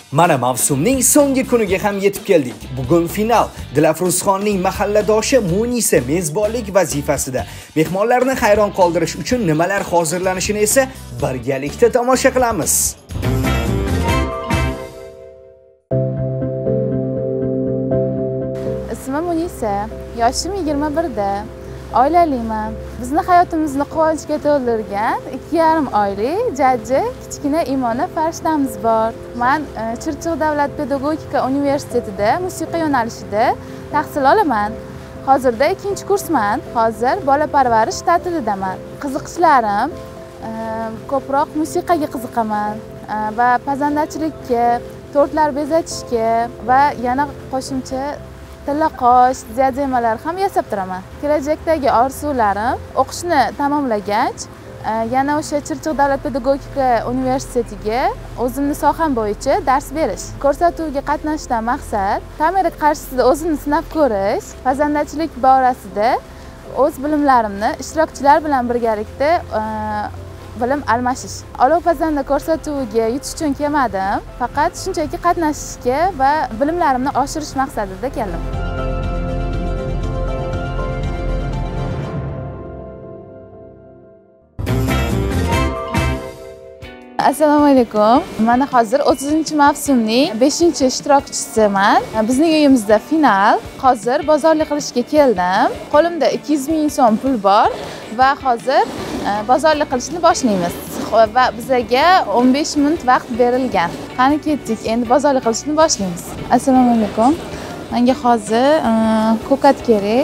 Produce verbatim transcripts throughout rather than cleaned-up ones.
Mana mavsumning so'nggi kuniga ham yetib keldik. Bugun final. Dilafruzxonning mahalladoshi Munisa mezbonlik vazifasida. Mehmonlarni hayron qoldirish uchun nimalar hozirlanishini esa birgalikda tomosha qilamiz. Ismim Munisa, yoshim yigirma birda. Oilaliman. Bizni hayotimizni quvonchga to'ldirgan ikki yarim oylik jajji kichkina Imona farishtamiz bor. Men Chirchiq davlat pedagogika universitetida musiqa yo'nalishida tahsil olaman. Hozirda ikkinchi kursman. Hozir bola parvarish ta'tilidaman. Qiziqishlarim ko'proq musiqaga qiziqaman va pazandachilikka, tortlar bezatishga va yana qo'shimcha tillaqosh, diademalar ham yasab turaman. Kelajakdagi orzularim o'qishni tamomlagach, yana o'sha Chirchiq davlat pedagogika universitetiga o'zimni soham bo'yicha dars berish. Ko'rsatuvga qatnashishdan maqsad kamera qarshisida o'zimni sinab ko'rish, pazandachilik borasida o'z bilimlarimni ishtirokchilar bilan birgalikda bilim almashish. Olov pazanda ko'rsatuviga yutish uchun kelmadim, faqat shunchaki qatnashishga va bilimlarimni oshirish maqsadida keldim. Assalomu alaykum. Mana hozir o'ttizinchi mavsumning beshinchi ishtirokchisiman. Bizning uyimizda final. Hozir bozorlik qilishga keldim. Qo'limda ikki yuz ming so'm pul bor va hozir bozorlik qilishni boshlaymiz. Va bizga o'n besh minut vaqt berilgan. Qani ketdik, endi bozorlik qilishni boshlaymiz. Assalomu alaykum. Menga hozir ko'kat kerak.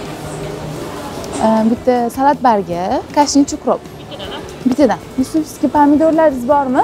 Bitta salat bargi, kashniy ukrop. Bittadan. Yusufskiy pomidorlaringiz bormi?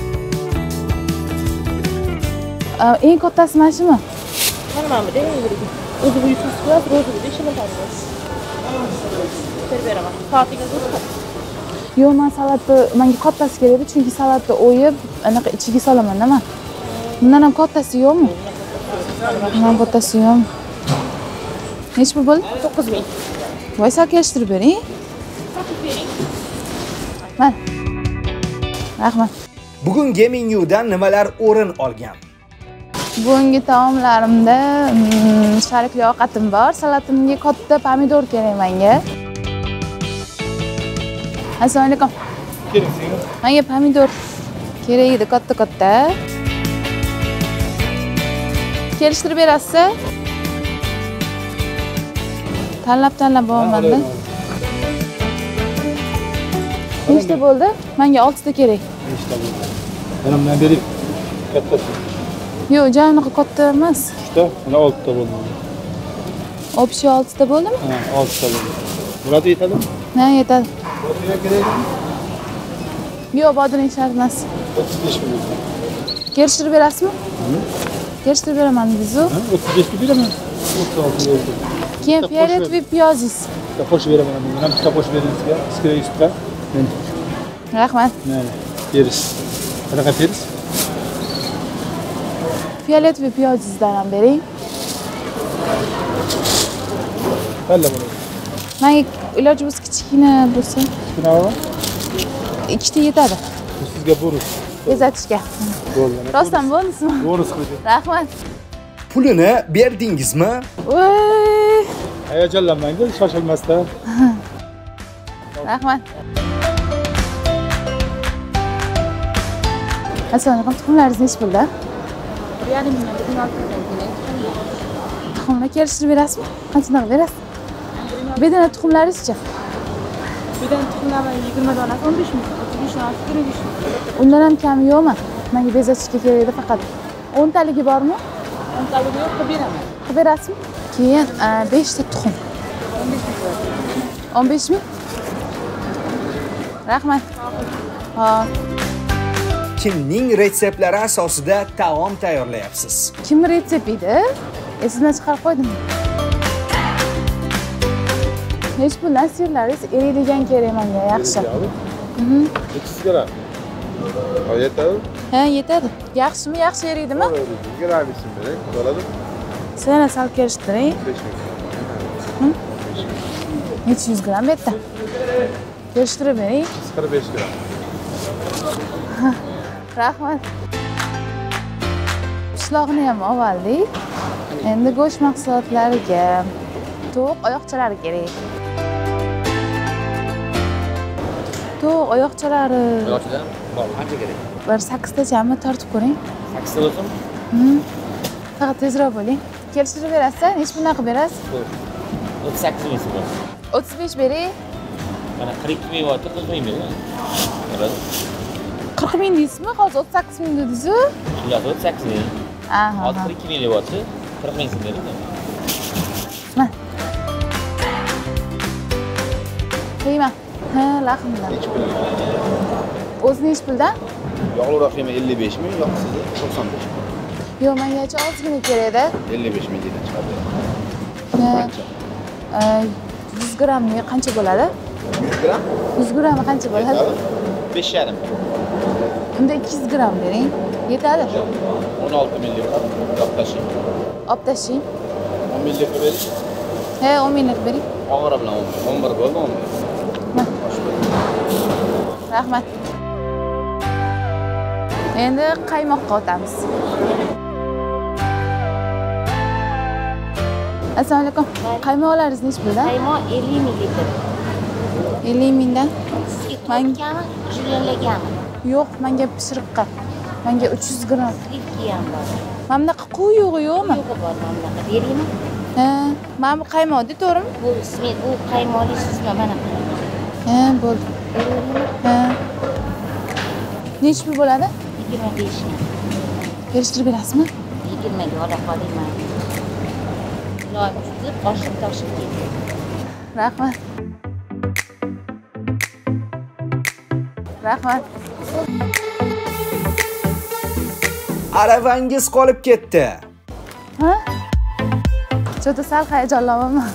Eng kattasi mana shumi? Mana mana bu eng yirik. O'zi bu Yusufskiy, ro'zi bu ishini tanlaysiz. Ter beraman. Soatingiz o'tdi. Yo'q, men salatni menga kattasi kerak edi, chunki salatni o'yib, anaqa ichiga solaman-da men. Bundan ham kattasi yo'qmi? Bundan kattasi yo'qmi? Nech pul bo'ldi? to'qqiz ming. Voy, sal kelishtirib bering. Sotib bering. Mana. Rahmat. Bugungi menyudan nimalar o'rin olgan? Bugungi taomlarimda sharikli ovqatim bor. Salatimga katta pomidor kerak menga. Assalomu alaykum. Keling, senga. Menga pomidor kerak edi, katta-katta. Kelishtirib berasiz? Tanlab-tanlab bo'laman-da. Nechta bo'ldi? Menga oltita kerak. Nechta bo'ldi? Mana bundan bering. Kattasi. Yo'q, jamiga katta emas. uchta, mana oltita bo'ldi. Obshi oltita bo'ldimi? Ha, oltita bo'ldi. Bo'ladi, yetadimi? Ha, yetadi. Bodring kerakmi? Yo'q, bodring shart emas. o'ttiz besh ming. Kelishtirib berasizmi? Kelishtirib beraman dedingiz-ku. Ha, o'ttiz besh ming beraman. o'ttiz olti bo'ldi. Keyin fioletviy piyozingiz. Bitta qo'shib beraman. Mana bitta qo'shib beringizga. Sizga yuzta. Rahmat. Mana, periz. Qanaqa periz? Fioletviy piyozingizdan ham bering. Qanday bo'ladi? Menga iloji bo'lsa kichkina bo'lsa. Kichkinaroq? Ikkita yetadi. Bu sizga bonus. Bezatishga. Bo'ldi. Rostdan bonusmi? Bonus qilib. Rahmat. Pulini berdingizmi? Voy! Hayajonlanmang, shoshilmasdan. Rahmat. Assalomu alaykum. Tuxumlaringiz nech pulda? bir yarim ming so'm kerak. Tuxumni kelishtirib berasizmi? Qanchadan berasiz? Bedana tuxumlaringiz-chi? Bedana tuxumlar yigirma donasi o'n besh ming. o'ttiz besh donasi yigirma besh ming. Undan ham kami yo'qmi? Menga bezatishga kerak edi faqat. o'n taligi bormi? o'n taligi yo'q, qilib beraman. Qilib berasizmi? Keyin besh ta tuxum. o'n besh ming. o'n besh ming? Rahmat. Hop. Kimning retseptlari asosida taom tayyorlayapsiz? Kim retsept edi? Esimdan chiqarib qo'ydim. Hech puldan sirlaringiz eriydigan kerak menga, yaxshi. Mhm. Ikkisi kerak. Ha, yetadi? Ha, yetadi. Yaxshimi, yaxshi eriydimi? Gravishim kerak, bo'ladi. Sizlarni sal kelishtiring. besh ming. Necha yuz gramm bu yerda? Kelishtirib bering. qirq besh gramm. Rahmat. pishloqni ham oldik. Endi go'sht mahsulotlariga tovuq oyoqchalari kerak. Tovuq oyoqchalari. Oyoqchalar bor, qancha kerak? Bir sakkiztachami tortib ko'ring. sakkizta bo'lsin? Hmm. Faqat tezroq bo'ling. Kelishtirib berasiz, necha puldan qilib berasiz? o'ttiz sakkiz ming so'm. o'ttiz besh bering. Mana qirq ikki ming votda qirq ming bering. Bo'ladi. qirq ming deysizmi? Hozir o'ttiz sakkiz ming dedingiz-ku? Yo'q, o'ttiz sakkiz ming. Aha. Hozir qirq ikki ming deyapti. qirq ming so'm bering. Mana. Qiyma. Ha, lahmdan. Necha pul? O'zi necha puldan? Yog'liroq qiyma ellik besh ming, yoqsiz to'qson besh ming. Yo'q, menga ozgina kerak-da. ellik besh ming degan chiqadi. Qancha? yuz grammga qancha bo'ladi? yuz gramm? yuz gramm qancha bo'ladi? besh yarim. Unda ikki yuz gramm bering. Yetadi? o'n olti millik olib tashing. Olib tashing. o'n millik bering. He, o'n minglik bering. Og'iri bilan o'n bir bo'ldi, o'n bir. Rahmat. Endi qaymoqqa o'tamiz. Assalomu alaykum. Qaymoqlaringiz necha puldan? Qaymoq ellik mililitr. ellik mingdan. Manga julianlagami? Yo'q, menga pishiriqqa. Menga uch yuz gramm. Slivki ham bor. Mana bunaqa quyug'i yo'qmi? Yo'q bor mana bunaqa. Beraymi? Ha, mana bu qaymoqda, to'g'rimi? Bu smet, bu qaymoqli sizga mana. Ha, bo'ldi. Ha. Necha pul bo'ladi? yigirma besh ming. Kelishtirib berasizmi? yigirmaga ola qolayman. Loy tushib, qoshib toshib ketdi. Rahmat. Rahmat. Aravangiz qolib ketdi. Ha? Cho'ta sal hayajonlanaman.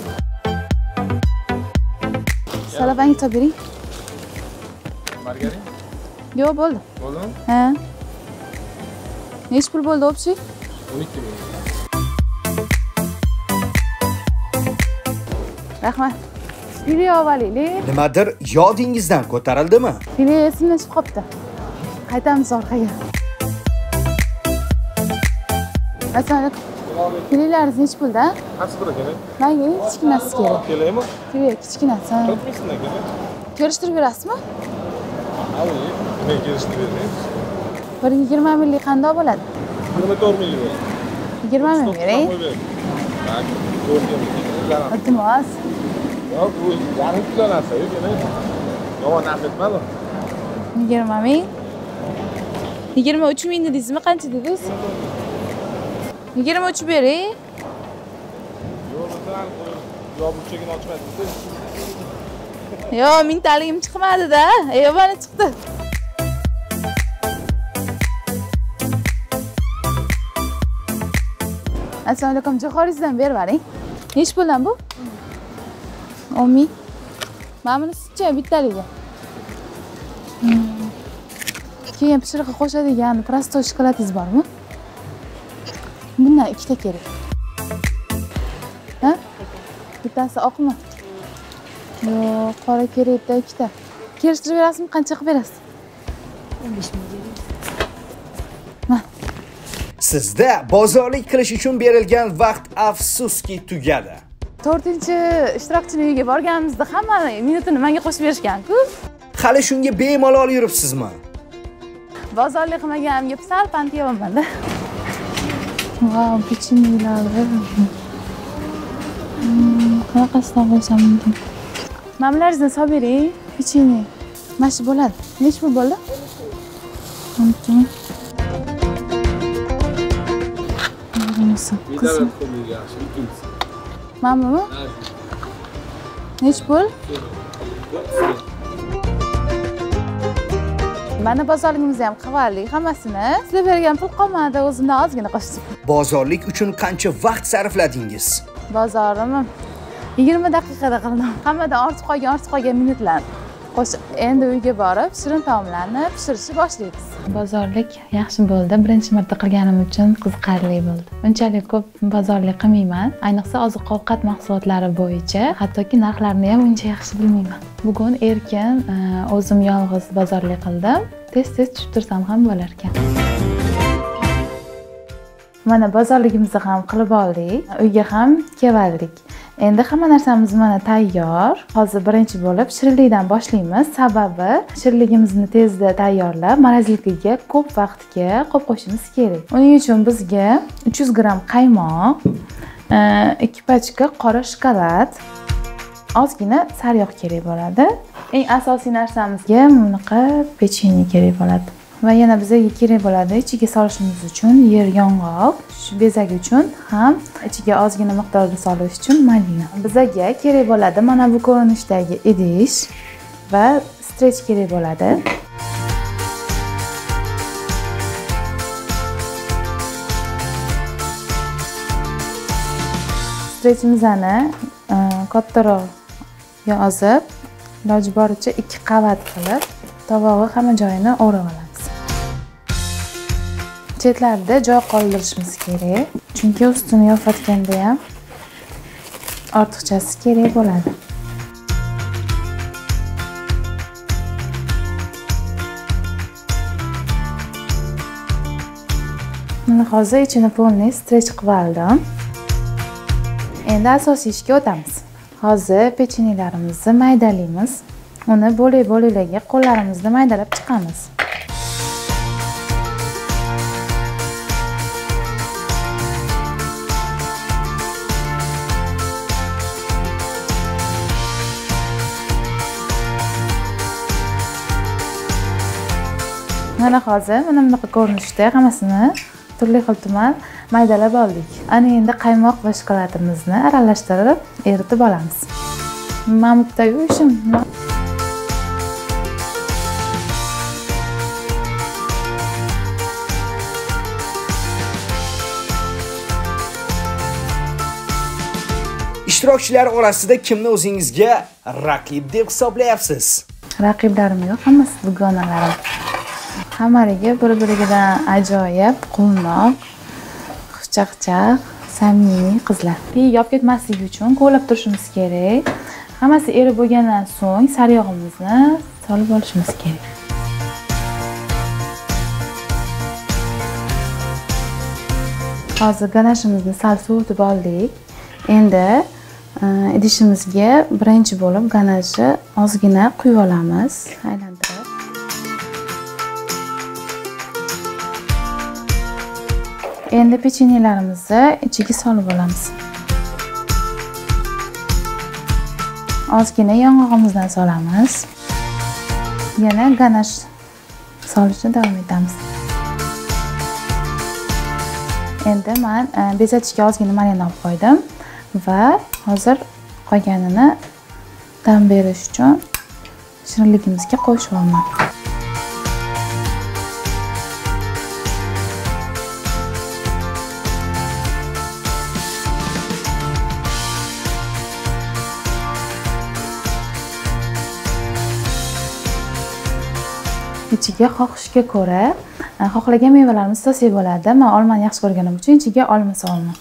Salabangiz olib bering. Margarin? Yo'q, bo'ldi. Bo'ldimi? Ha. Necha pul bo'ldi общий? o'n ikki ming. Rahmat. File olaylik. Nimadir yodingizdan ko'tarildimi? File esimdan chiqib qolibdi. Qaytamiz orqaga. Assalomu alaykum. Filelaringiz necha puldan? Qaysi biri kerak? Menga kichkinasi kerak. Kelaymi? File kichkinasi. qirq ming so'mdan kerak. Kelishtirib berasizmi? Avval men kelishni bermaymiz. bir yigirma minglik qandoq bo'ladi? yigirma to'rt ming bering. yigirma ming bering. Iltimos. Yo'q, bu yarim kilo narsa-ku, kerak. Yomon narx etmadi. yigirma ming. yigirma uch ming dedingizmi? Qancha dedingiz? yigirma uch bering. Yo'q, masalan, yo'q burchagini ochmadingiz. Yo'q, mingtaligim chiqmadi-da. Ey, mana chiqdi. Assalomu alaykum. Jo'xoringizdan berib yuboring. Necha puldan bu? o'n ming. Mana bunisi-chi bittaligi. Keyin pishiriqqa qo'shadigan prosto shokoladingiz bormi? Bundan ikkita kerak. Ha? Bittasi oqmi? Yo'q, qora kerakda ikkita. Kelishtirib berasizmi? Qancha qilib berasiz? o'n besh ming bering. Sizda bozorlik qilish uchun berilgan vaqt afsuski tugadi. to'rtinchi ishtirokchining uyiga borganimizda hamma minutini menga qo'shib berishgan-ku. Hali shunga bemalol yuribsizmi? Bozorlik qilmaganimga sal pand yeyapman-da. Vau, pechenyelar. Qanaqasidan qo'ysam mumkin? Mamlaringizni solib bering, pechenye. Mana shu bo'ladi. Necha pul bo'ldi? o'n ikki ming. Qizim. Mana buni? Necha pul? Mana bozorligimizni ham qilib oldik hammasini. Sizga bergan pul qolmadi, o'zimdan ozgina qo'shdim. Bozorlik uchun qancha vaqt sarfladingiz? Bozorimni yigirma daqiqada qildim. Hammadan ortib qolgan, ortib qolgan minutlar. Qo'shib, endi uyga borib, shirin taomlarni pishirishni boshlaymiz. Bozorlik yaxshi bo'ldi. Birinchi marta qilganim uchun qiziqarli bo'ldi. Unchalik ko'p bozorlik qilmayman. Ayniqsa oziq-ovqat mahsulotlari bo'yicha, hattoki narxlarini ham uncha yaxshi bilmayman. Bugun erkin o'zim yolg'iz bozorlik qildim. Tez-tez tushib tursam ham bo'lar ekan. Mana bozorligimizni ham qilib oldik. Uyga ham keldik. Endi hamma narsamiz mana tayyor. Hozir birinchi bo'lib shirinlikdan boshlaymiz. Sababi shirinligimizni tezda tayyorlab, morozilinkaga ko'p vaqtga qo'yib qo'yishimiz kerak. Uning uchun bizga uch yuz gramm qaymoq, ikki pachka qora shokolad, ozgina sariyog' kerak bo'ladi. Eng asosiy narsamizga bunaqa pechenye kerak bo'ladi. Va yana bizga kerak bo'ladi ichiga solishimiz uchun yer yong'oq, shu bezak uchun ham ichiga ozgina miqdorda solish uchun malina. Bizga kerak bo'ladi mana bu ko'rinishdagi idish va strech kerak bo'ladi. Strechimizni kattaroq yozib, iloji boricha ikki qavat qilib, tovog'i hamma joyini o'rab olamiz. Chetlarida joy qoldirishimiz kerak, chunki ustini yopayotganda ham ortiqchasi kerak bo'ladi. Mana hozir ichini polniy strech qilib oldim. Endi asosiy ishga o'tamiz. Hozir pechenyelarimizni maydalaymiz. Uni bo'lak-bo'laklarga qo'llarimizni maydalab chiqamiz. Mana hozir mana bunaqa ko'rinishda hammasini turli xil tuman maydalab oldik. Ana endi qaymoq va shokoladimizni aralashtirib eritib olamiz. Mamutda-yu ishim. Ishtirokchilar orasida kimni o'zingizga raqib deb hisoblayapsiz? Raqiblarim yo'q, hammasi dugonalarim. Hammariga bir-biridan ajoyib, quvnoq, xushchaqchaq, samimiy qizlar. Piyoq olib ketmasligi uchun ko'lab turishimiz kerak. Hammasi erib bo'lgandan so'ng sariyog'imizni solib olishimiz kerak. Hozir ganashimizni sal sovutib oldik. Endi idishimizga birinchi bo'lib ganashni ozgina quyib olamiz, aylantirib. Endi pechenyelarimizni ichiga solib olamiz. Ozgina yong'og'imizdan solamiz. Yana ganash solishni davom etamiz. Endi men bezatishga ozgina marina olib qo'ydim va hozir qolganini dam berish uchun shirinligimizga qo'shib olaman. Ichiga xohishga ko'ra xohlagan mevalarimiz solsak bo'ladi. Men olmani yaxshi ko'rganim uchun ichiga olma solaman.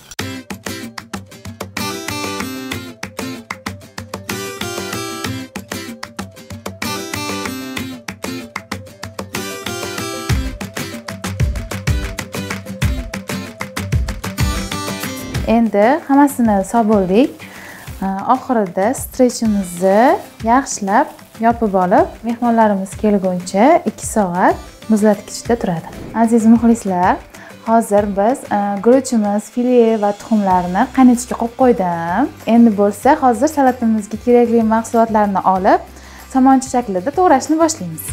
Endi hammasini solib bo'ldik. Oxirida strechimizni yaxshilab yopib olib, mehmonlarimiz kelguncha ikki soat muzlatgichda turadi. Aziz muxlislar, hozir biz guruchimiz, file va tuxumlarni qaynatishga qo'yib qo'ydim. Endi bo'lsa, hozir salatimizga kerakli mahsulotlarni olib, somoncha shaklida to'g'rashni boshlaymiz.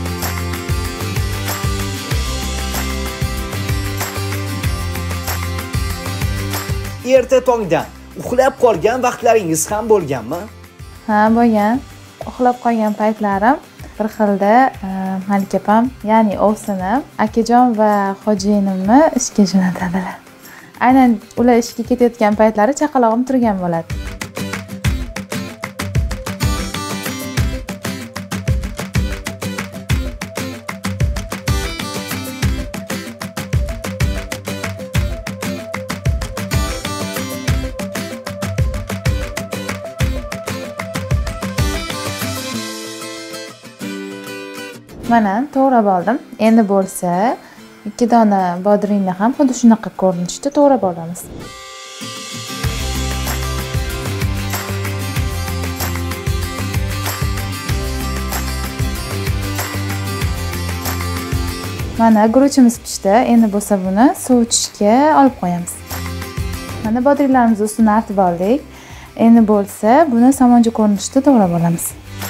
Erta tongdan uxlab qolgan vaqtlaringiz ham bo'lganmi? Ha, bo'lgan. Uxlab qolgan paytlarim bir xilda Malika opam, ya'ni ovsinim, akajon va xo'jayinimni ishga jo'natadilar. Aynan ular ishga ketayotgan paytlari chaqalog'im turgan bo'ladi. Mana to'g'rab oldim. Endi bo'lsa ikki dona bodringni ham xuddi shunaqa ko'rinishda to'g'rab olamiz. Mana guruchimiz pishdi. Endi bo'lsa buni sovitishga olib qo'yamiz. Mana bodringlarimizni ustini artib oldik. Endi bo'lsa buni somoncha ko'rinishda to'g'rab olamiz.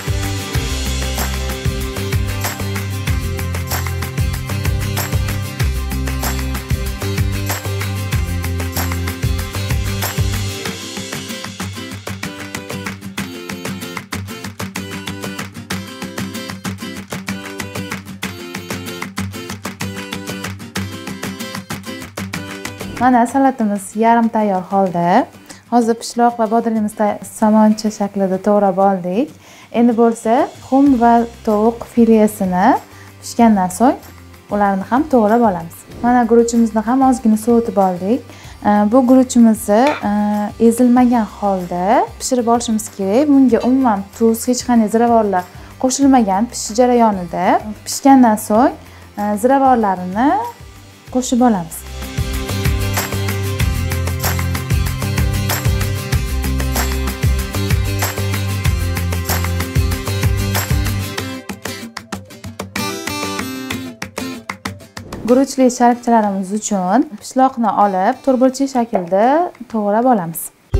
Mana salatimiz yarim tayyor holda. Hozir pishloq va bodringimizni somoncha shaklida to'g'rab oldik. Endi bo'lsa xum va tovuq filesini pishgandan so'ng ularni ham to'g'rab olamiz. Mana guruchimizni ham ozgina sovitib oldik. Bu guruchimizni ezilmagan holda pishirib olishimiz kerak. Bunga umuman tuz, hech qanday ziravorlar qo'shilmagan pishish jarayonida. Pishgandan so'ng ziravorlarini qo'shib olamiz. Guruchli sharikchalarimiz uchun pishloqni olib, to'rtburchak shaklda to'g'rab olamiz.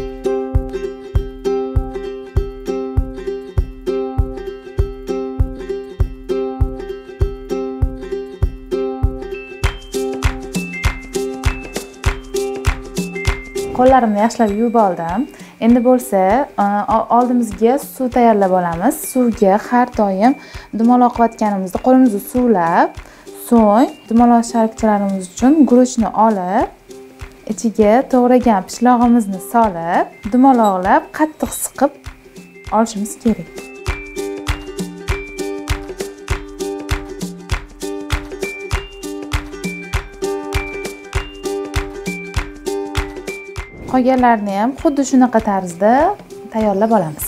Qo'llarimni yaxshilab yuvib oldim. Endi bo'lsa, oldimizga suv tayyorlab olamiz. Suvga har doim dumaloq qilayotganimizda qo'limizni suvlab, so'ng dumaloq sharikchalarimiz uchun guruchni olib, ichiga to'g'ragan pishlog'imizni solib, dumaloqlab, qattiq siqib olishimiz kerak. Qolganlarni ham xuddi shunaqa tarzda tayyorlab olamiz.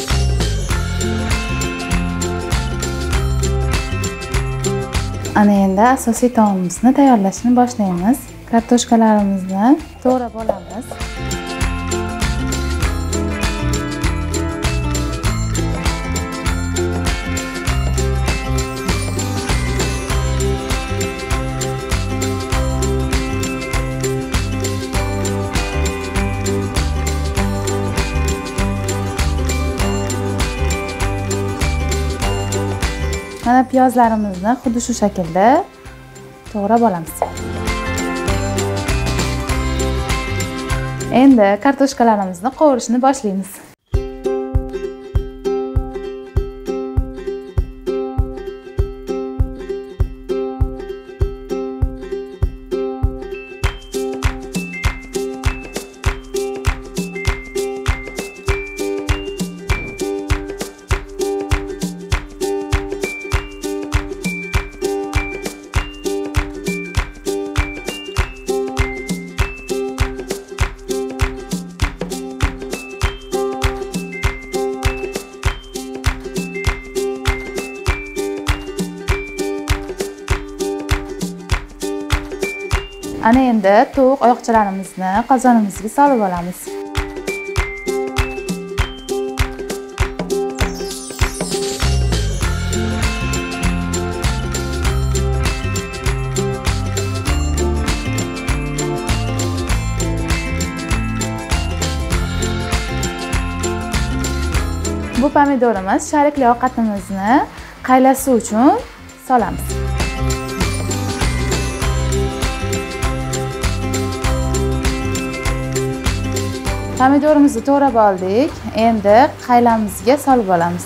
Ana endi asosiy taomimizni tayyorlashni boshlaymiz. Kartoshkalarimizni to'g'rab olamiz. Mana piyozlarimizni xuddi shu shaklda to'g'rab olamiz. Endi kartoshkalarimizni qovurishni boshlaymiz. Ana endi tovuq oyoqchalarimizni qozonimizga solib olamiz. Bu pomidorimiz sharikli ovqatimizni qaylasi uchun solamiz. Pomidorimizni to'g'rab oldik. Endi qaylamizga solib olamiz.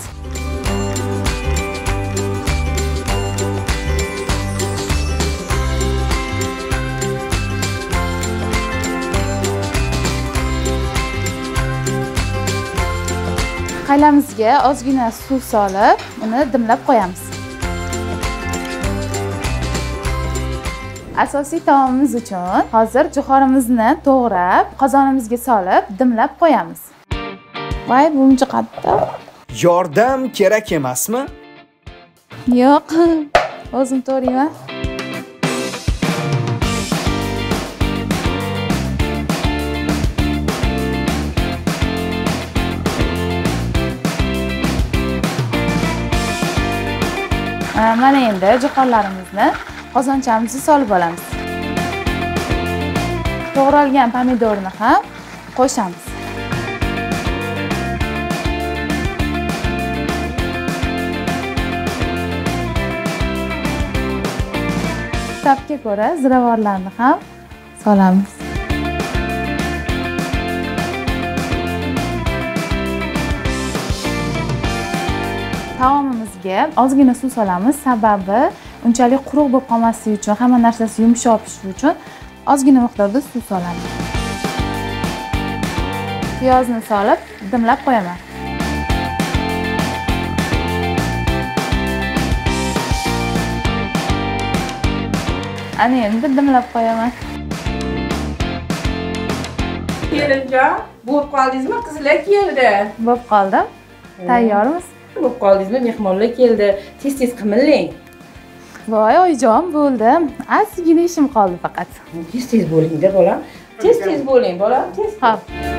Qaylamizga ozgina suv solib, uni dimlab qo'yamiz. Asosiy taomimiz uchun hozir jo'xorimizni to'g'rab, qozonimizga solib, dimlab qo'yamiz. Voy, buncha qattiq. Yordam kerak emasmi? Yo'q, o'zim to'g'rayman. Mana endi jo'xorilarimizni qozonchamizga solib olamiz. To'g'ralgan pomidorni ham qo'shamiz. Tabga ko'ra ziravorlarni ham solamiz. Taomimizga ozgina suv solamiz, sababi unchalik quruq bo'lib qolmasligi uchun, hamma narsasi yumshoq pishishi uchun ozgina miqdorda suv solamiz. Piyozni solib, dimlab qo'yaman. Ana endi dimlab qo'yaman. Kelinjon, bo'lib qoldingizmi? Qizlar keldi. Bo'lib qoldim. Tayyormiz? Bo'lib qoldingizmi? Mehmonlar keldi. Tez-tez qimillang. Voy, oyijon, bo'ldim. Ozgina ishim qoldi faqat. Tez-tez bo'ling-da, bolam. Tez-tez bo'ling, bolam. Tez. Xo'p.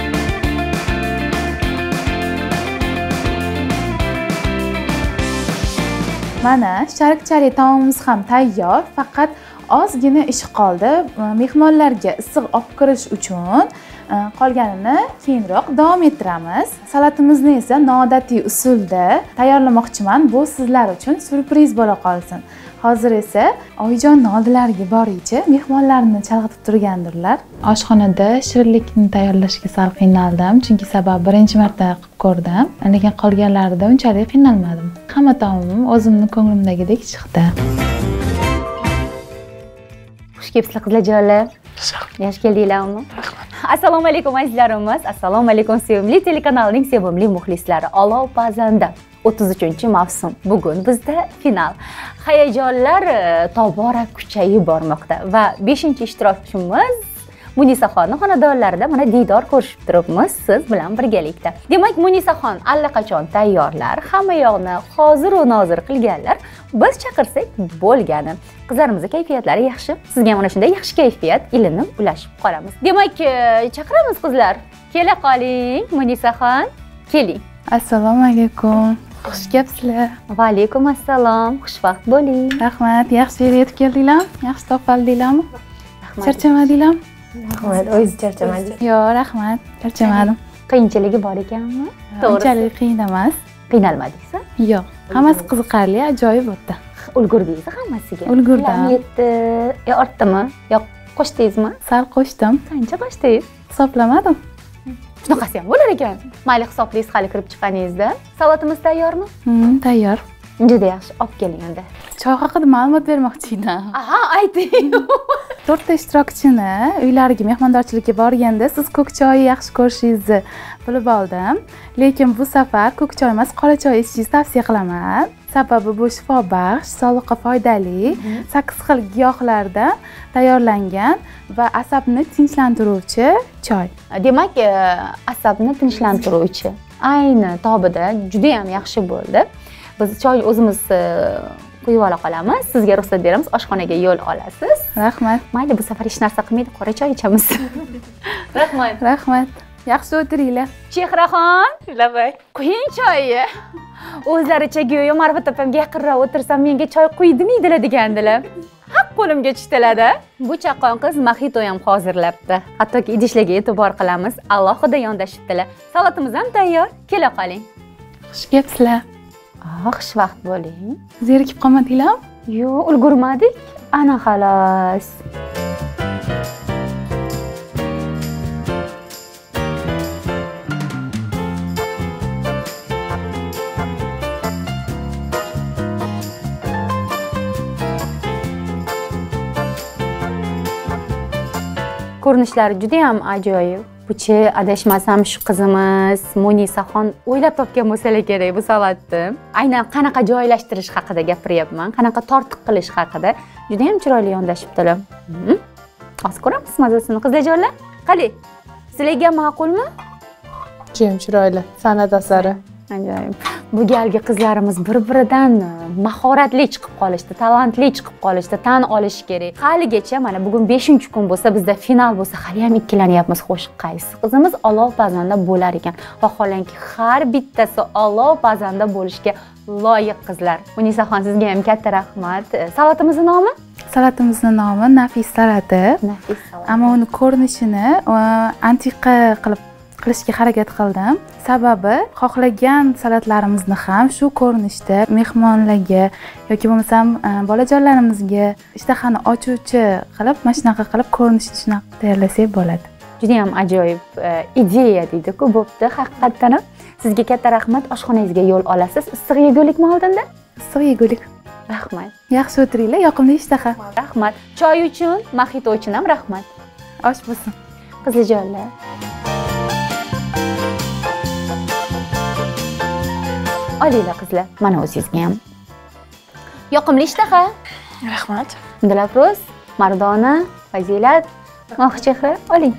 Mana sharikchali taomimiz ham tayyor, faqat ozgina ish qoldi. Mehmonlarga issiq olib kirish uchun qolganini keyinroq davom ettiramiz. Salatimizni esa noodatiy usulda tayyorlamoqchiman. Bu sizlar uchun surpriz bo'la qolsin. Hozir esa oyijonning oldilariga boraychi, mehmonlarni chalg'itib turgandirlar. Oshxonada shirinlikni tayyorlashga sal qiynaldim, chunki sabab birinchi marta qilib ko'rdim, lekin qolganlarida unchalik qiynalmadim. Hamma taomim o'zimning ko'nglimdagidek chiqdi. Xush kelibsizlar qizlarjonlar. Yaxshi keldinglarmi? Assalomu alaykum azizlarimiz. Assalomu alaykum sevimli telekanalning sevimli muxlislari. Olov pazanda o'ttiz uchinchi mavsum. Bugun bizda final. Hayajonlar tobora kuchayib bormoqda va beshinchi ishtirokchimiz Munisaxonning xonadonlarida mana diydor ko'rishib turibmiz siz bilan birgalikda. Demak, Munisaxon allaqachon tayyorlar, hamma yoqni hozir va nozir qilganlar. Biz chaqirsak bo'lgani. Qizlarimizning kayfiyatlari yaxshi. Sizga mana shunday yaxshi kayfiyat, ilinib ulashib qolamiz. Demak, chaqiramiz qizlar. Kela qoling, Munisaxon, keling. Assalomu alaykum. Xush kelibsizlar. Va alaykum assalom. Xushvaqt bo'ling. Rahmat. Yaxshi yerga yetib keldinglarmi? Yaxshi topaldinglarmi? Charchamadinglarmi? Rahmat, o'zingiz charchamadingiz? Yo'q, rahmat. Charchamadim. Qiyinchiligi bor ekanmi? Unchalik qiyin emas. Qiynalmadingizmi? Yo'q. Hammasi qiziqarli, ajoyib o'tdi. Ulgurdingiz hammasiga? Ulgurdim. Yetti, yo ortdimi? Yo qo'shdingizmi? Sal qo'shdim. Qancha qo'shdingiz? Hisoblamadim. Shunaqasi ham bo'lar ekan. Mayli hisoblaysiz hali kirib chiqqaningizda. Salatimiz tayyormi? Hmm, tayyor. Juda yaxshi, olib keling endi. Choy haqida ma'lumot bermoqchi edim. Aha, ayting. to'rtta ishtirokchini uylariga mehmondorchilikka borganda siz ko'k choyni yaxshi ko'rishingizni bilib oldim. Lekin bu safar ko'k choy emas, qora choy ichishingizni tavsiya qilaman. Sababi bu shifobaxsh, sog'liqqa foydali, sakkiz xil giyohlardan tayyorlangan va asabni tinchlantiruvchi choy. Demak, asabni tinchlantiruvchi. Ayni tobida juda ham yaxshi bo'ldi. Biz choy o'zimiz quyib ola qolamiz. Sizga ruxsat beramiz, oshxonaga yo'l olasiz. Rahmat. Mayli, bu safar hech narsa qilmaydi, qora choy ichamiz. Rahmat. Rahmat. Yaxshi o'tiringlar. Chehraxon, lavay. Quying choyni. O'zlaricha go'yo Marifat opamga yaqinroq o'tirsam, menga choy quydi-miydilar degandilar. Haq qo'limga tushdilar-da. Bu chaqqon qiz mojito ham hozirlabdi. Hattoki idishlarga e'tibor qilamiz. Alohida yondashibdilar. Salatimiz ham tayyor. Kela qoling. Xush kelibsizlar. Xushvaqt bo'ling. Zerikib qolmadinglarmi? Yo'q, ulgurmadik. Ana xolos. Ko'rinishlari juda ham ajoyib. Buchi adashmasam shu qizimiz Munisaxon o'ylab topgan bo'lsa kerak bu salatni. Aynan qanaqa joylashtirish haqida gapiryapman, qanaqa tortiq qilish haqida. Juda ham chiroyli yondashibdilar. Hozir ko'ramiz mazasini qizlarjonlar. Qani, sizlarga ma'qulmi? Jim chiroyli, san'at asari. Ajoyib. Bu galgi qizlarimiz bir-biridan mahoratli chiqib qolishdi, talantli chiqib qolishdi, tan olish kerak. Haligacha mana bugun beshinchi kun bo'lsa, bizda final bo'lsa, hali ham ikkilanyapmiz. Xo'sh, qaysi qizimiz olov pazanda bo'lar ekan? Vaholanki har bittasi olov pazanda bo'lishga loyiq qizlar. Munisaxon, sizga ham katta rahmat. Salatimizning nomi? Salatimizning nomi Nafis salati. Nafis salat. Ammo uni ko'rinishini antiqa qilib qilishga harakat qildim. Sababi xohlagan salatlarimizni ham shu ko'rinishda mehmonlarga yoki bo'lmasam bolajonlarimizga ishtahani ochuvchi qilib, mana shunaqa qilib ko'rinishni shunaqa tayyorlasak bo'ladi. Juda ham ajoyib ideya deydi-ku, bo'pti, haqiqatdan ham. Sizga katta rahmat. Oshxonangizga yo'l olasiz. Issiq yegulikmi oldinda? Issiq yegulik. Rahmat. Yaxshi o'tiringlar, yoqimli ishtaha. Rahmat. Choy uchun, mojito uchun ham rahmat. Osh bo'lsin. Qizlijonlar. Olinglar qizlar, mana o'zingizga ham. Yoqimli ishtaha. Rahmat. Dilafruz, Mardona, Fazilat, Mo'xchehra, oling.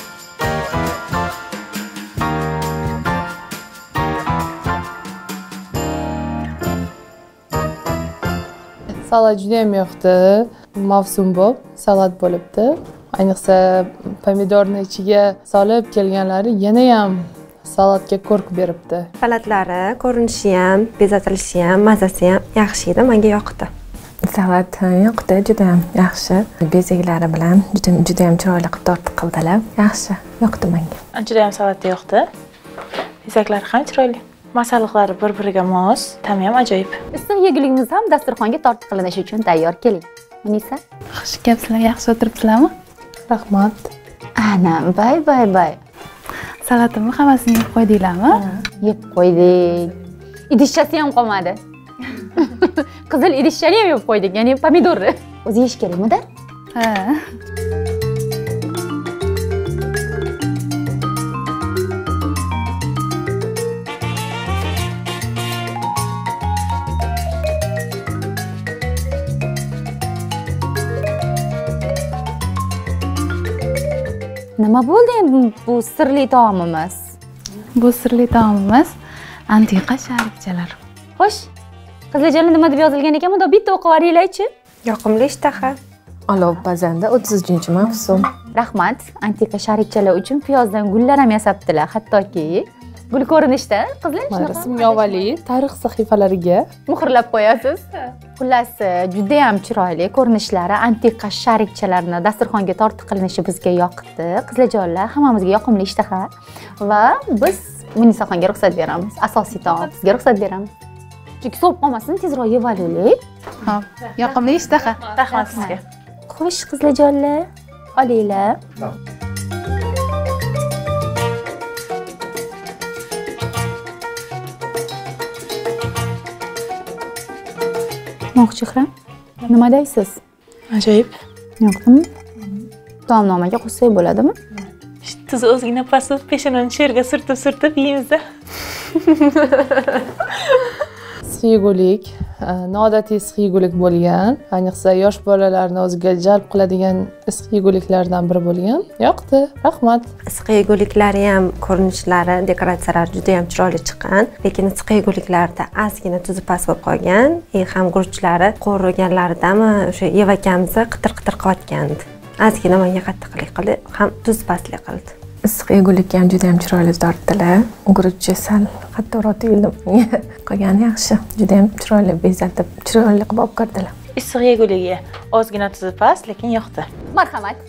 Salat juda ham yoqdi. Mavsum bo'lib, salat bo'libdi. Ayniqsa pomidorni ichiga solib kelganlari yana ham salatga ko'rk beribdi. Salatlari ko'rinishi ham, bezatilishi ham, mazasi ham yaxshi edi, menga yoqdi. Salat yoqdi, juda ham yaxshi. Bezaklari bilan juda juda ham chiroyli qilib tortiq qildilar. Yaxshi, yoqdi menga. Juda ham salat yoqdi. Bezaklari ham chiroyli. Masalliqlari bir-biriga mos, ta'mi ham ajoyib. Issiq yeguligimiz ham dasturxonga tortiq qilinishi uchun tayyor. Keling. Munisa? Xush kelibsizlar, yaxshi o'tiribsizlarmi? Rahmat. Ana, bay bay bay. Salatimni hammasini yeb qo'ydinglarmi? Yeb qo'ydik. Idishchasi ham qolmadi. Qizil idishchani ham yeb qo'ydik, ya'ni pomidorni. O'zi yeyish kerakmi-da? Ha. Nima bo'ldi endi bu sirli taomimiz? Bu sirli taomimiz antiqa sharikchalar. Xo'sh, qizlarjonlar nima deb yozilgan ekan? Bunda bitta o'qib oringlar-chi. Yoqimli ishtaha. Olov pazanda o'ttiz uchinchi mavsum. Rahmat. Antiqa sharikchalar uchun piyozdan gullar ham yasabdilar, hattoki gul ko'rinishda. Qizlar Mana simyovali tarix sahifalariga muhrlab qo'yasiz. Xullas, juda ham chiroyli ko'rinishlari, antiqa sharikchalarni dasturxonga tortiq qilinishi bizga yoqdi. Qizlarjonlar, hammamizga yoqimli ishtaha va biz Munisaxonga ruxsat beramiz. Asosiy taom sizga ruxsat beramiz. Chunki sovib qolmasin, tezroq yeb olaylik. Xo'p, yoqimli ishtaha. Rahmat sizga. Xo'sh, qizlarjonlar, olinglar. Mo'xchehra, nima deysiz? Ajoyib. Yoqdimi? Taomnomaga qo'shsak bo'ladimi? Tuzi ozgina pasib, peshonani sherga surtib-surtib yeymiz-da. issiq yegulik, noodatiy issiq yegulik bo'lgan. Ayniqsa yosh bolalarni o'ziga jalb qiladigan issiq yeguliklardan biri bo'lgan. Yoqdi. Rahmat. Issiq yeguliklari ham ko'rinishlari, dekoratsiyalari juda ham chiroyli chiqqan, lekin issiq yeguliklarda ozgina tuzi past bo'lib qolgan. E ham guruchlari qo'rganlaridami o'sha Eva akamizni qitir-qitir qilayotgandi. Ozgina menga qattiqlik qildi, ham tuz pastlik qildi. Issiq yegulikka ham juda ham chiroyli tortdilar. Guruchcha sal qattiqroq tuyuldi menga. Qolgani yaxshi. Juda ham chiroyli bezatib, chiroyli qilib olib kirdilar. Issiq yeguliga ozgina tuzi past, lekin yoqdi. Marhamat.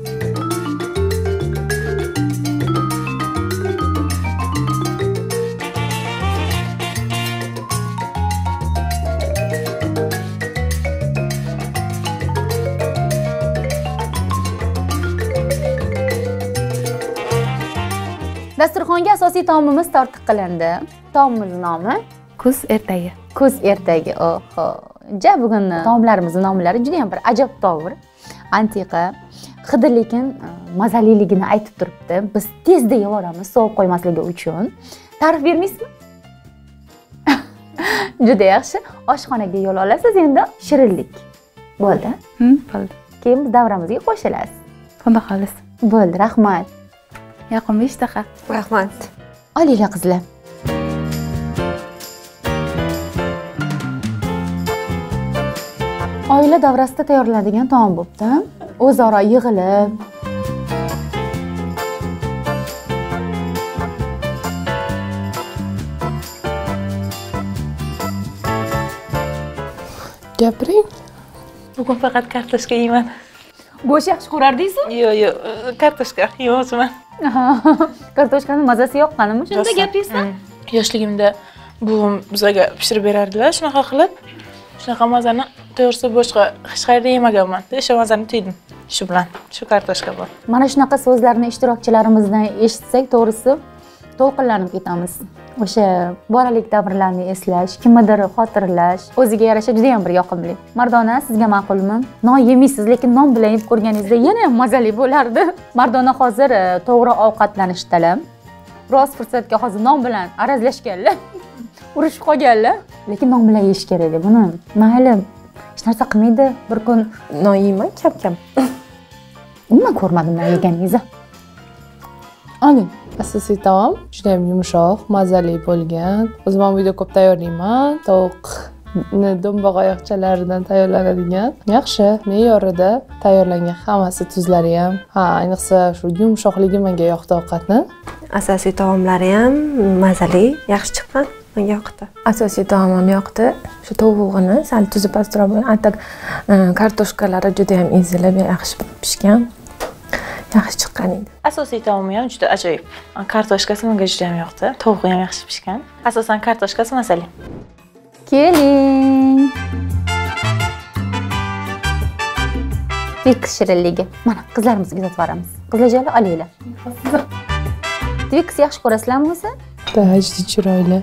Dasturxonga asosiy taomimiz tortiq qilindi. Taomimizning nomi Kuz ertagi. Kuz ertagi. Oho. Ja, bugun taomlarimizning nomlari juda ham bir ajabtovur, antiqa, hidi lekin mazaliligini aytib turibdi. Biz tezda yeb olamiz, sovib qo'ymasligi uchun. Ta'rif bermaysizmi? Juda yaxshi. Oshxonaga yo'l olasiz, endi shirinlik. Bo'ldi? Hm, bo'ldi. Keyin biz davramizga qo'shilasiz. Xudo xolis. Bo'ldi, rahmat. Yoqimli ishtaha. Rahmat. Olinglar qizlar. oila davrasida tayyorlanadigan taom bo'pti. O'zaro yig'ilib, gapiring. Bugun faqat kartoshka yeyman. go'sht yaxshi ko'rardingizmi? Yo'q, yo'q, kartoshka yeyapman. Kartoshkani mazasi yoqqanimi shunda gapingizda? Yoshligimda buvim bizga pishirib berardilar, shunaqa qilib. Shunaqa mazani to'g'risi boshqa hech qayerda yemaganman. O'sha mazani tuydim. Shu bilan, shu kartoshka bor. Mana shunaqa so'zlarni ishtirokchilarimizdan eshitsak, to'g'risi to'lqinlanib ketamiz. O'sha bolalik davrlarni eslash, kimnidir xotirlash o'ziga yarasha juda ham bir yoqimli. Mardona, sizga ma'qulmi? Non yemaysiz, lekin non bilan yeb ko'rganingizda yana ham mazali bo'lardi. Mardona hozir to'g'ri ovqatlanishdalar. Biroz fursatga hozir non bilan arazlashganlar. Urushib qolganlar. Lekin non bilan yeyish kerak. Buni mayli hech narsa qilmaydi. Bir kun non yeyman, kam-kam. Umuman ko'rmadim non yeganingizni. Oling. Asosiy taom juda ham yumshoq, mazali bo'lgan. O'zim ham uyda ko'p tayyorlayman. Tovuqni do'mboq oyoqchalaridan tayyorlanadigan. Yaxshi, me'yorida tayyorlangan, hammasi tuzlari ham. Ha, ayniqsa shu yumshoqligi menga yoqdi ovqatni. Asosiy taomlari ham mazali, yaxshi chiqqan. Menga yoqdi. Asosiy taom ham yoqdi. Shu tavug'ini sal tuzi pastroq bo'lgan, atak kartoshkalari juda ham ezilib, yaxshi pishgan. Yaxshi chiqqan edi. Asosiy taomi ham juda ajoyib. Kartoshkasi menga juda ham yoqdi. Tovuqi ham yaxshi pishgan. Asosan kartoshkasi mazali. Keling. Twix shirinligi. Mana qizlarimizga uzatib beramiz. Qizlarjonlar olinglar. Twix yaxshi ko'rasizlarmi o'zi? Da, juda chiroyli.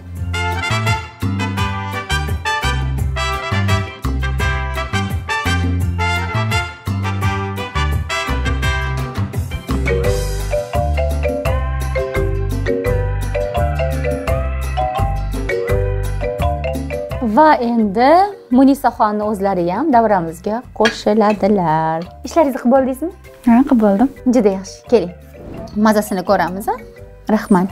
Va endi Munisaxonni o'zlari ham davramizga qo'shiladilar. Ishlaringizni qilib bo'ldingizmi? Ha, qilib bo'ldim. Juda yaxshi. Keling. Mazasini ko'ramiz, ha? Rahmat.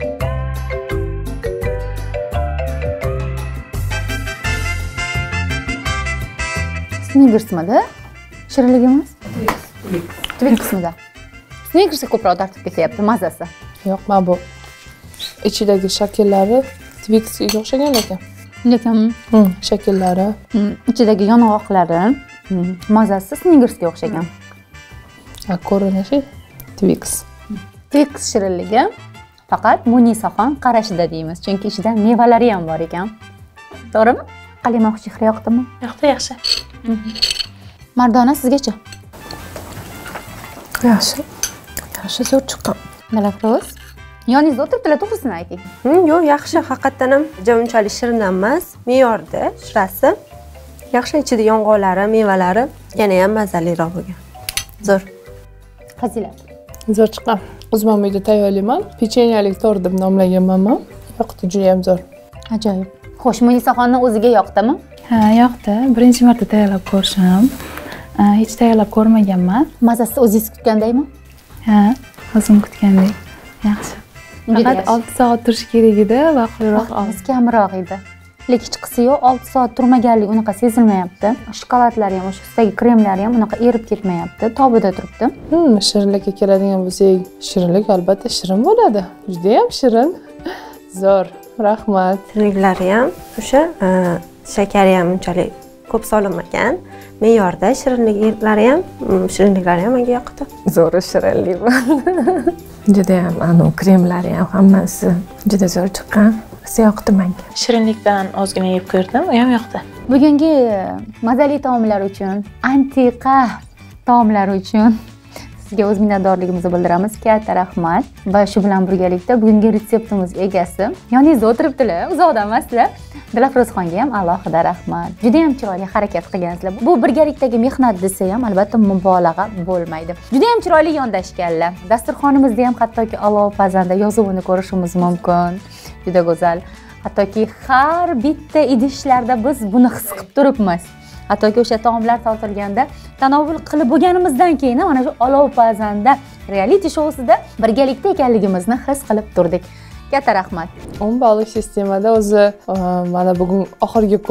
Snickersmidi? Shirinligimiz? Twixmidi? Snickersga ko'proq tartib ketyapti mazasi. Yo'q, mana bu ichidagi shakllari Twixga o'xshagan ekan. Lekin shakllari, ichidagi yong'oqlari, mazasi Snickersga o'xshagan. Ha, ko'rinishi Twix. Twix shirinligi faqat Munisaxon qarashida deymiz, chunki ichida mevalari ham bor ekan. To'g'rimi? Qalima Xushchehra yoqdimi? Yoqdi, yaxshi. Mardona, sizgacha? Yaxshi. Yaxshi zo'r chiqqan. Dilafruz, yoningizda o'tiribdilar, to'g'risini ayting. Yo'q, yaxshi, haqiqatan ham unchalik shirin emas, me'yorda shirasi. Yaxshi, ichida yong'oqlari, mevalari yana ham mazaliroq bo'lgan. Zo'r. Fazilat. Zo'r chiqqan. O'zim ham uyda tayyorlayman. Pechenyalik tort deb nomlaganman. Yoqdi, juda ham zo'r. Ajoyib. Xo'sh, Munisaxonni o'ziga yoqdimi? Ha, yoqdi. Birinchi marta tayyorlab ko'rishim. Hech tayyorlab ko'rmaganman. Mazasi o'zingiz kutgandaymi? Ha, o'zim kutgandek. Yaxshi. Faqat olti soat turish kerak edi va quyiroq vaqtimiz kamroq edi. Lekin hech qisi yo'q, olti soat turmaganligi unaqa sezilmayapti. Shokoladlari ham, o'sha ustidagi kremlari ham unaqa erib ketmayapti, tobida turibdi. Hmm, shirinlikka keladigan bo'lsak, shirinlik albatta shirin bo'ladi. Juda ham shirin. Zo'r. Rahmat. Shirinliklari ham o'sha shakari ham unchalik ko'p solinmagan. Me'yorda shirinliklari ham, shirinliklari ham menga yoqdi. Zo'r shirinlik bo'ldi. Juda ham anu kremlari ham hammasi juda zo'r chiqqan. Yoqdi menga. Shirinlikdan ozgina yeb ko'rdim, u ham yoqdi. Bugungi mazali taomlar uchun, antiqa taomlar uchun sizga o'z minnatdorligimizni bildiramiz. Katta rahmat. Va shu bilan birgalikda bugungi retseptimiz egasi yoningizda o'tiribdilar, uzoqda emaslar. Dilafruzxonga ham alohida rahmat. Juda ham chiroyli harakat qilgansizlar. Bu birgalikdagi mehnat desa ham albatta mubolag'a bo'lmaydi. Juda ham chiroyli yondashganlar. Dasturxonimizda ham hattoki olov pazanda yozuvini ko'rishimiz mumkin. Juda go'zal. Hattoki har bitta idishlarda biz buni his qilib turibmiz. Hattoki o'sha taomlar tortilganda tanovul qilib bo'lganimizdan keyin mana shu olov pazanda reality showsida birgalikda ekanligimizni his qilib turdik. Katta rahmat. o'n ballik sistemada o'zi mana bugun oxirgi kun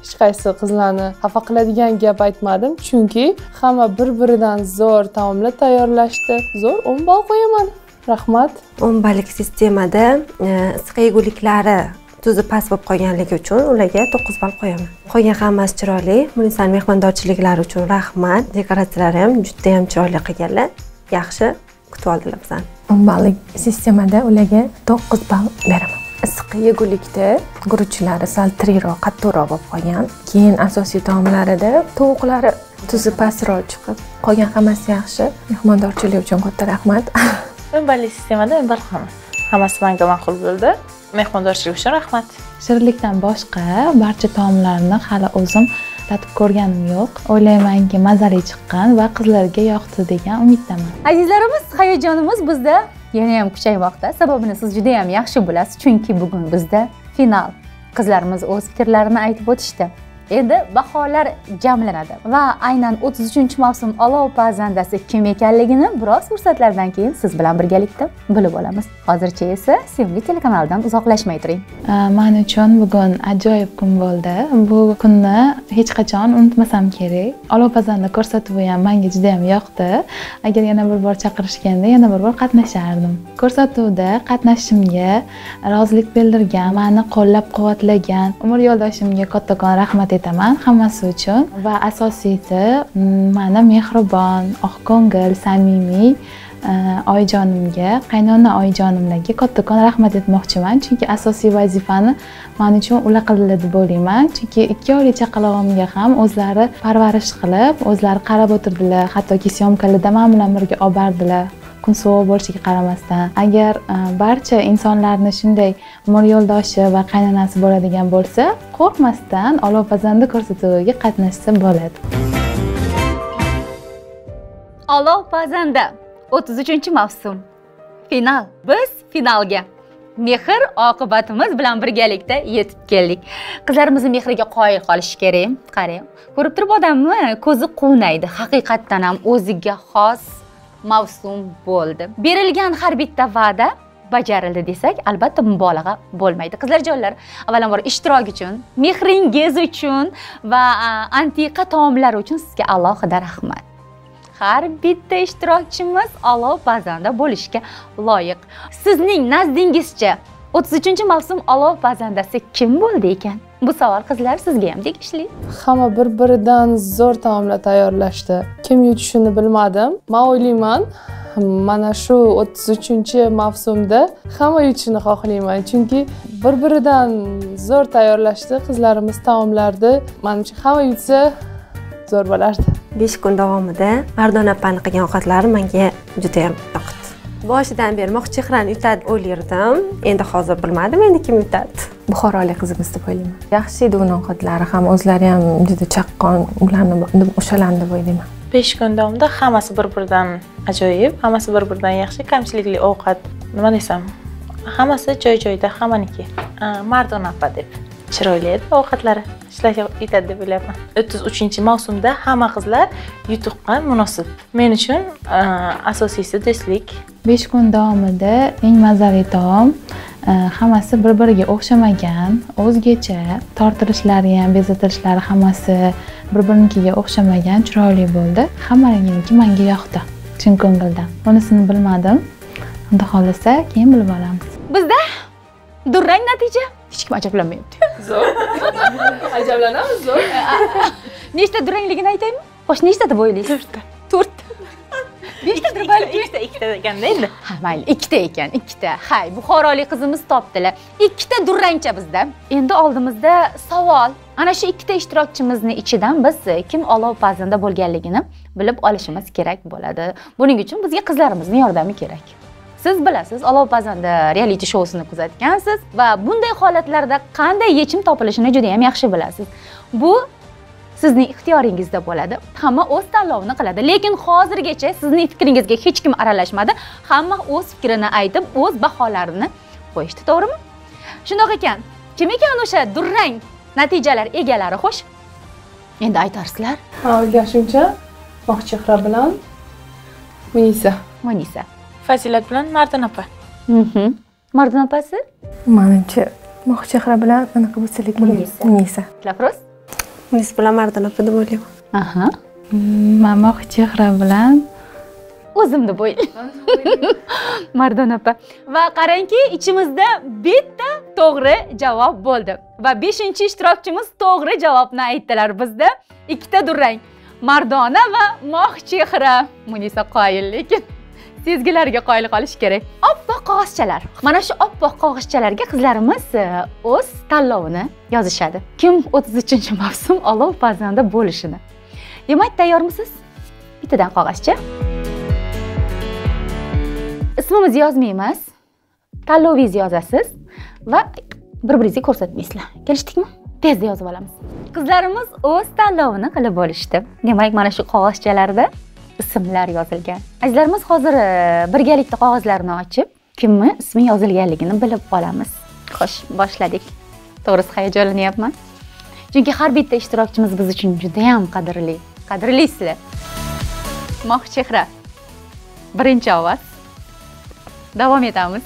hech qaysi qizlarni xafa qiladigan gap aytmadim, chunki hamma bir-biridan zo'r taomlar tayyorlashdi. Zo'r o'n ball qo'yaman. Rahmat. o'n ballik sistemada issiq yeguliklari tuzi past bo'lib qolganligi uchun ularga to'qqiz ball qo'yaman. Qolgan hammasi chiroyli. Munisa mehmondorchiliklari uchun rahmat. Dekoratsiyalar ham juda ham chiroyli qilganlar. Yaxshi kutib oldilar bizani. o'n ballik sistemada ularga to'qqiz ball beraman. Issiq yegulikda guruchlari sal tiriroq, qattiqroq bo'lib qolgan. Keyin asosiy taomlarida tovuqlari tuzi pastroq chiqib, qolgan hammasi yaxshi. Mehmondorchilik uchun katta rahmat. o'n ballik sistemada o'n ball hammasi. Hammasi menga ma'qul bo'ldi. Mehmondorchilik uchun rahmat. Shirinlikdan boshqa barcha taomlarni hali o'zim tatib ko'rganim yo'q. O'ylaymanki, mazali chiqqan va qizlarga yoqdi degan umiddaman. Azizlarimiz, hayajonimiz bizda yana ham kuchaymoqda. Sababini siz juda ham yaxshi bilasiz, chunki bugun bizda final. Qizlarimiz o'z fikrlarini aytib o'tishdi. Endi baholar jamlanadi va aynan o'ttiz uchinchi mavsum olov pazandasi kim ekanligini biroz fursatlardan keyin siz bilan birgalikda bilib olamiz. Hozircha esa Sevimli telekanalidan uzoqlashmay turing. Men uchun bugun ajoyib kun bo'ldi. Bu kunni hech qachon unutmasam kerak. Olov pazanda ko'rsatuvi ham menga juda ham yoqdi. Agar yana bir bor chaqirishganda yana bir bor qatnashardim. Ko'rsatuvda qatnashishimga rozilik bildirgan, meni qo'llab-quvvatlagan umr yo'ldoshimga kattakon rahmat etaman hammasi uchun va asosiysi meni mehribon, oqko'ngil, samimiy oyijonimga, qaynona oyijonimlarga kattakon rahmat etmoqchiman, chunki asosiy vazifani men uchun ular qildi deb o'ylayman. Chunki ikki oylik chaqalog'imga ham o'zlari parvarish qilib, o'zlari qarab o'tirdilar, hattoki syomkalarda men bilan birga olib bordilar. Kun sovuq bo'lishiga qaramasdan, agar barcha insonlarni shunday umr yo'ldoshi va qaynonasi bo'ladigan bo'lsa, qo'rqmasdan olov pazanda ko'rsatuviga qatnashsa bo'ladi. Olov pazanda o'ttiz uchinchi mavsum final. Biz finalga mehr oqibatimiz bilan birgalikda yetib keldik. Qizlarimizning mehriga qoyil qolish kerak. Qarang, ko'rib turib odamni ko'zi quvnaydi. Haqiqatdan ham o'ziga xos mavsum bo'ldi. Berilgan har bitta va'da bajarildi desak, albatta mubolag'a bo'lmaydi. Qizlarjonlar, avvalambor ishtirok uchun, mehringiz uchun va antiqa taomlar uchun sizga alohida rahmat. Har bitta ishtirokchimiz olov pazanda bo'lishga loyiq. Sizning nazdingizcha o'ttiz uchinchi mavsum olov pazandasi kim bo'ldi ekan? Bu savol qizlar sizga ham tegishli. Hamma bir-biridan zo'r taomlar tayyorlashdi. Kim yutishini bilmadim. Men o'ylayman, mana shu o'ttiz uchinchi mavsumda hamma yutishini xohlayman, chunki bir-biridan zo'r tayyorlashdi qizlarimiz taomlarni. Menimcha hamma yutsa zo'r bo'lardi. besh kun davomida Mardon opani qilgan ovqatlari menga juda ham yoqdi. Boshidan beri Moqchehrani yutadi o'ylardim. Endi hozir bilmadim, endi kim yutadi. Buxorolik qizimiz deb o'ylayman. Yaxshi edi uning ovqatlari ham, o'zlari ham juda chaqqon, ularni o'shalarni deb o'ylayman. besh kun davomida hammasi bir-biridan ajoyib, hammasi bir-biridan yaxshi, kamchilikli ovqat, nima desam, hammasi joy-joyida, hammaniki. Mardon opa deb chiroyli edi ovqatlari. Ishlashga yetadi deb o'ylayman. o'ttiz uchinchi mavsumda hamma qizlar yutuqqa munosib. Men uchun asosiysi do'stlik. besh kun davomida eng mazali taom hammasi bir-biriga o'xshamagan, o'zgacha, tortilishlari ham, bezatilishlari hammasi bir-birinikiga o'xshamagan, chiroyli bo'ldi. Hammalarniki menga yoqdi, chin ko'ngildan. Bunisini bilmadim. Unda xolasa keyin bilib olamiz. Bizda durang natija hech kim ajablanmayapti. Zo'r. Ajablanamiz zo'r. Nechta durangligini aytaymi? Xo'sh, nechta deb o'ylaysiz? to'rtta. to'rtta. beshta dir balki ikkita ikkita deganda endi. Ha, mayli, ikkita ekan, ikkita. Hay, buxorolik qizimiz topdilar. Ikkita durangcha bizda. Endi oldimizda savol. Ana shu ikkita ishtirokchimizning ichidan biz kim olov pazanda bo'lganligini bilib olishimiz kerak bo'ladi. Buning uchun bizga qizlarimizning yordami kerak. Siz bilasiz, olov pazanda reality showsini kuzatgansiz va bunday holatlarda qanday yechim topilishini juda ham yaxshi bilasiz. Bu sizning ixtiyoringizda bo'ladi. Hamma o'z tanlovini qiladi, lekin hozirgacha sizning fikringizga hech kim aralashmadi. Hamma o'z fikrini aytib, o'z baholarini qo'yishdi, to'g'rimi? Shundoq ekan, kim ekan o'sha durang natijalar egalari, xo'sh? Endi aytarsizlar. Ha, o'ylashimcha, Moqchehra bilan Munisa. Munisa. Fazilat bilan Mardon opa. Mhm. Mardon opasi? Menimcha Moqchehra bilan anaqa bo'lsa lekin Munisa. Lafroz? Munis bilan Mardon opa deb o'ylayman. Aha. Men moq chehra bilan o'zimni bo'ylayman. Mardon opa. Va qarangki, ichimizda bitta to'g'ri javob bo'ldi. Va beshinchi ishtirokchimiz to'g'ri javobni aytdilar. Bizda ikkita durang. Mardona va moq chehra. Munisa qoyil, lekin sezgilarga qoyil qolish kerak. Oppoq qog'ozchalar. Mana shu oppoq qog'ozchalarga qizlarimiz o'z tanlovini yozishadi. Kim o'ttiz uchinchi mavsum olov pazanda bo'lishini. Demak, tayyormisiz? Bittadan qog'ozcha. Ismimizni yozmaymiz. Tanlovingizni yozasiz va bir-biringizga ko'rsatmaysizlar. Kelishdikmi? Tezda yozib olamiz. Qizlarimiz o'z tanlovini qilib bo'lishdi. Demak, mana shu qog'ozchalarda ismlar yozilgan. Azizlarimiz, hozir birgalikda qog'ozlarni ochib, kimni ismi yozilganligini bilib olamiz. Xo'sh, boshladik. To'g'risi hayajonlanyapman. Chunki har bitta ishtirokchimiz biz uchun juda ham qadrli. Qadrlisizlar. Moq chehra. Birinchi ovoz. Davom etamiz.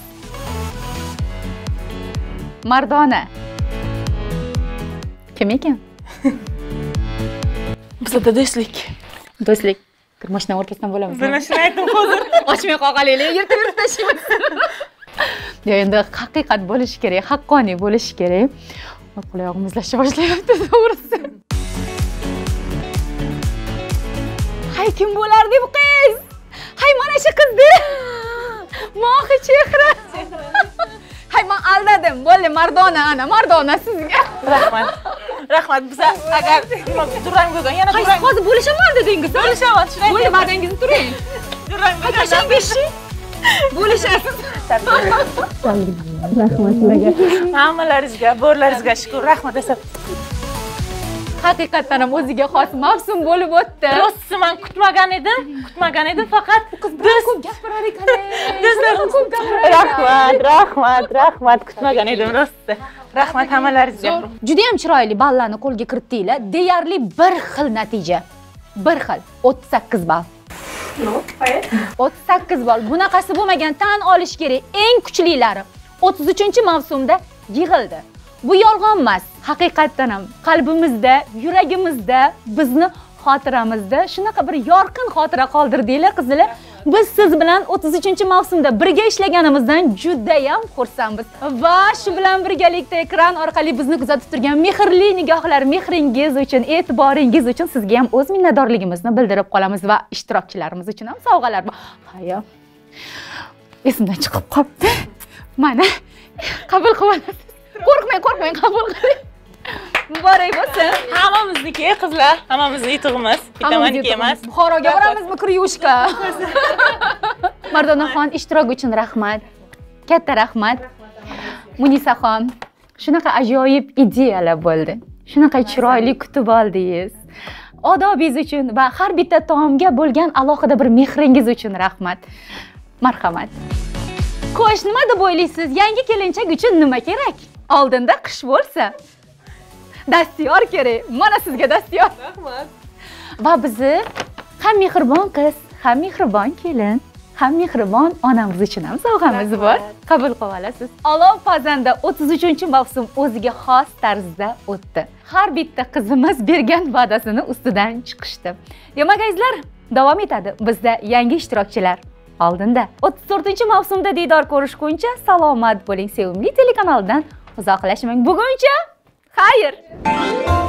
Mardona. Kim ekan? Bizda do'stlik. Do'stlik. Kirmoshna o'rtasidan bo'lamiz. Mana shuni aytdim hozir. Ochmay qolganlar, yirtib yirtib tashlaymiz. Ya endi haqiqat bo'lishi kerak, haqqoniy bo'lishi kerak. Qo'l-oyog'im muzlashga boshlayapti, to'g'risi. Hay, kim bo'lardi bu qiz? Hay, mana shu qizdi. Moq chehra. Hay, men aldadim. Bo'ldi, Mardona, ana, Mardona sizga. Rahmat. Rahmat. Biz agar durang bo'lgan, yana durang. Hay, hozir bo'lishaman dedingiz. Bo'lishaman, shuni aytdim. Bo'ldi, madingizni turing. Durang bo'lgan. Qachon beshi? Bo'lishasiz. Rahmat sizlarga. Hammalaringizga, bo'rlaringizga shukr. Rahmat asab. Haqiqatan ham o'ziga xos mavsum bo'lib o'tdi. Rostsi, men kutmagan edim. Kutmagan edim, faqat qiz bilan ko'p gapirar ekan. Do'stlar, ko'p gapirar. Rahmat, rahmat, rahmat. Kutmagan edim, rostsi. Rahmat hammalaringizga. Juda ham chiroyli ballarni qo'lga kiritdinglar. Deyarli bir xil natija. Bir xil. o'ttiz sakkiz ball. o'ttiz sakkiz ball. Bunaqasi bo'lmagan, tan olish kerak. Eng kuchlilari o'ttiz uchinchi mavsumda yig'ildi. Bu yolg'on emas. Haqiqatan ham qalbimizda, yuragimizda, bizni xotiramizda shunaqa bir yorqin xotira qoldirdinglar qizlar. Biz siz bilan o'ttiz uchinchi mavsumda birga ishlaganimizdan juda ham xursandmiz. Va shu bilan birgalikda ekran orqali bizni kuzatib turgan mehrli nigohlar, mehringiz uchun, e'tiboringiz uchun sizga ham o'z minnatdorligimizni bildirib qolamiz va ishtirokchilarimiz uchun ham sovg'alar bor. Hayo. Esimdan chiqib qopti. Mana qabul qilib olasiz. Qo'rqmang, qo'rqmang, qabul qiling. Muborak bo'lsin. Hammamizniki qizlar, hammamizning yutug'imiz, bittamaniki emas. Buxoroga boramizmi kir yuvishga? Mardonaxon, ishtirok uchun rahmat. Katta rahmat. Munisaxon, shunaqa ajoyib ideyalar bo'ldi. Shunaqa chiroyli kutib oldingiz. Odobingiz uchun va har bitta taomga bo'lgan alohida bir mehringiz uchun rahmat. Marhamat. Xo'sh, nima deb o'ylaysiz? Yangi kelinchak uchun nima kerak? Oldinda qish bo'lsa, dastyor kerak. Mana sizga dastyor. Rahmat. Va bizni ham mehribon qiz, ham mehribon kelin, ham mehribon onamiz uchun ham sovg'amiz bor. Qabul qilib olasiz. Olov pazanda o'ttiz uchinchi mavsum o'ziga xos tarzda o'tdi. Har bitta qizimiz bergan va'dasini ustidan chiqishdi. Demak, azizlar, davom etadi. Bizda yangi ishtirokchilar oldinda. o'ttiz to'rtinchi mavsumda diydor ko'rishguncha salomat bo'ling. Sevimli telekanaldan uzoqlashmang. Buguncha xayr.